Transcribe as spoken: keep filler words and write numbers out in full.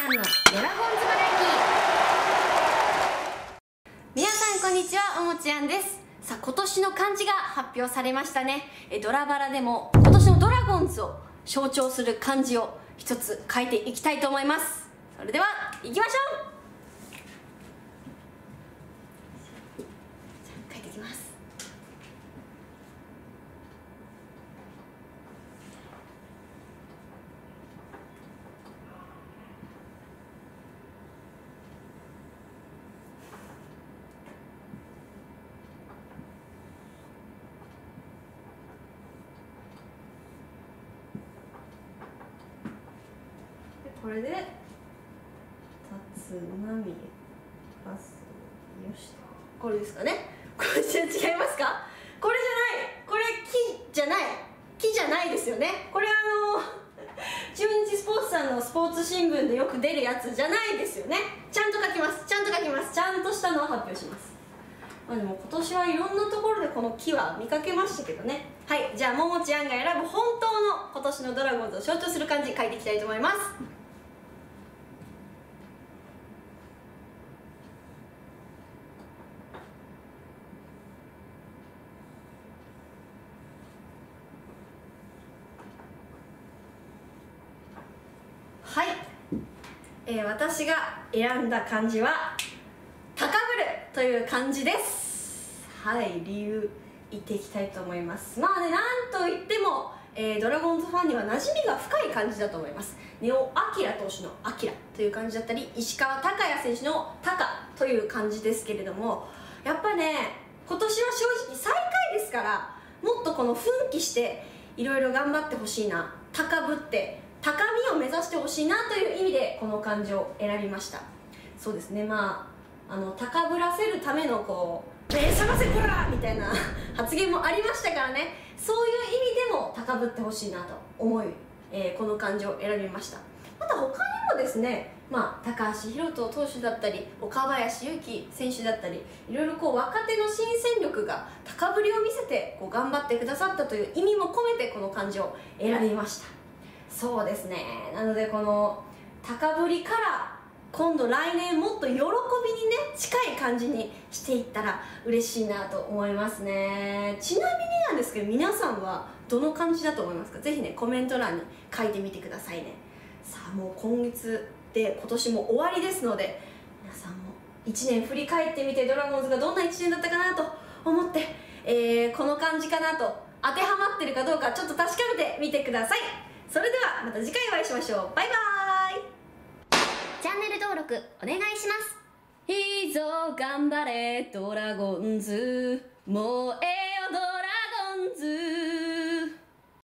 んのドラゴンズバラエティ。皆さんこんにちは、おもちやんです。さあ、今年の漢字が発表されましたね。えドラバラでも今年のドラゴンズを象徴する漢字を一つ書いていきたいと思います。それでは行きましょう。書いていきます。これで立つ波パスよし、これですかね。これ違いますか？これじゃない、これ木じゃない、木じゃないですよね。これあの中日スポーツさんのスポーツ新聞でよく出るやつじゃないですよね。ちゃんと書きます、ちゃんと書きます、ちゃんとしたのを発表します。まあでも今年はいろんなところでこの木は見かけましたけどね。はい、じゃあももちゃんが選ぶ本当の今年のドラゴンズを象徴する漢字書いていきたいと思います。はい、えー、私が選んだ漢字は高ぶるという漢字です。はい、理由言っていきたいと思います。まあね、なんといっても、えー、ドラゴンズファンには馴染みが深い漢字だと思います。根尾昂投手の「昂」という漢字だったり、石川昂弥選手の「昂」という漢字ですけれども、やっぱね、今年は正直最下位ですから、もっとこの奮起していろいろ頑張ってほしいな、高ぶって高みを目指してほしいなという意味でこの漢字を選びました。そうですね、まああの高ぶらせるためのこう「目覚ませこら!」みたいな発言もありましたからね。そういう意味でも高ぶってほしいなと思い、えー、この漢字を選びました。また他にもですね、まあ、高橋宏斗投手だったり岡林勇希選手だったり、いろいろこう若手の新戦力が高ぶりを見せてこう頑張ってくださったという意味も込めてこの漢字を選びました。そうですね、なのでこの高ぶりから今度来年もっと喜びにね近い感じにしていったら嬉しいなと思いますね。ちなみになんですけど、皆さんはどの漢字だと思いますか？ぜひねコメント欄に書いてみてくださいね。さあ、もう今月で今年も終わりですので、皆さんもいちねん振り返ってみて、ドラゴンズがどんないちねんだったかなと思って、えー、この漢字かなと当てはまってるかどうかちょっと確かめてみてください。それではまた次回お会いしましょう。バイバーイ。チャンネル登録お願いします。いいぞ頑張れドラゴンズ、もうええ